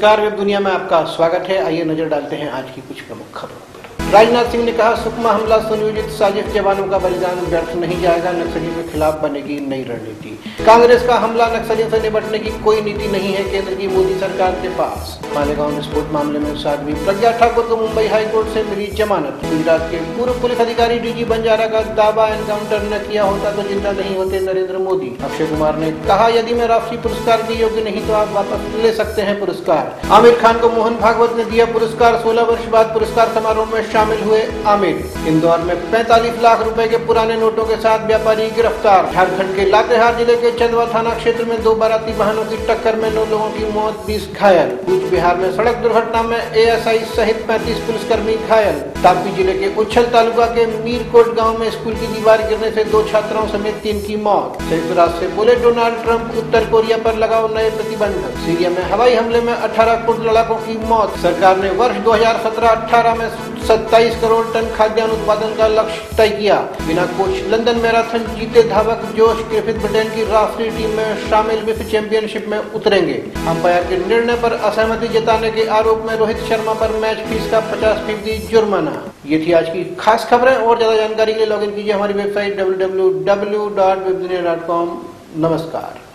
नमस्कार, वेब दुनिया में आपका स्वागत है। आइए नजर डालते हैं आज की कुछ प्रमुख खबरों पर। राजनाथ सिंह ने कहा, सुकमा हमला सुनियोजित साजिश, जवानों का बलिदान व्यर्थ नहीं जाएगा, नक्सलियों के खिलाफ बनेगी नई रणनीति। कांग्रेस का हमला, नक्सलियों से निपटने की कोई नीति नहीं है केंद्र की मोदी सरकार के पास। मालेगांव विस्फोट मामले में साध्वी प्रज्ञा ठाकुर को मुंबई हाईकोर्ट से मिली जमानत। गुजरात के पूर्व पुलिस अधिकारी डीजी बंजारा का दावा, एनकाउंटर न किया होता तो जिंदा नहीं होते नरेंद्र मोदी। अक्षय कुमार ने कहा, यदि मैं राष्ट्रीय पुरस्कार के योग्य नहीं तो आप वापस ले सकते हैं पुरस्कार। आमिर खान को मोहन भागवत ने दिया पुरस्कार। 16 वर्ष बाद पुरस्कार समारोह में शामिल हुए आमिर। इंदौर में 45 लाख रुपए के पुराने नोटों के साथ व्यापारी गिरफ्तार। झारखंड के लातेहार जिले के चंदवा थाना क्षेत्र में 2 बाराती वाहनों की टक्कर में 9 लोगों की मौत, 20 घायल। कूच बिहार में सड़क दुर्घटना में एएसआई सहित 35 पुलिसकर्मी घायल। तापी जिले के उच्छल तालुका के मीरकोट गांव में स्कूल की दीवार गिरने से 2 छात्राओं समेत 3 की मौत। संयुक्त राष्ट्र से बोले डोनाल्ड ट्रंप, उत्तर कोरिया पर लगाओ नए प्रतिबंध। सीरिया में हवाई हमले में 18 कुर्द लड़ाकों की मौत। सरकार ने वर्ष 2017-18 में 27 करोड़ टन खाद्यान्न उत्पादन का लक्ष्य तय किया। बिना कोच लंदन मैराथन जीते धावक जोश ग्रिफिथ ब्रिटेन की राष्ट्रीय टीम में शामिल विश्व चैंपियनशिप में उतरेंगे। अंपायर के निर्णय पर असहमति जताने के आरोप में रोहित शर्मा पर मैच फीस का 50% जुर्माना। ये थी आज की खास खबरें। और ज्यादा जानकारी के लिए लॉगिन कीजिए हमारी वेबसाइट www.webdunia.com। नमस्कार।